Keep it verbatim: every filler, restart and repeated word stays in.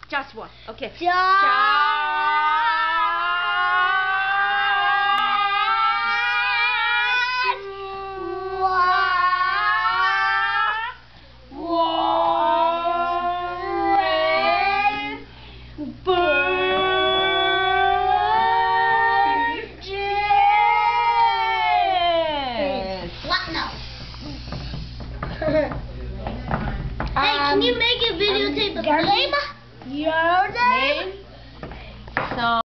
Just one. Okay. Just. Hey, can you make a videotape of name? Your name? So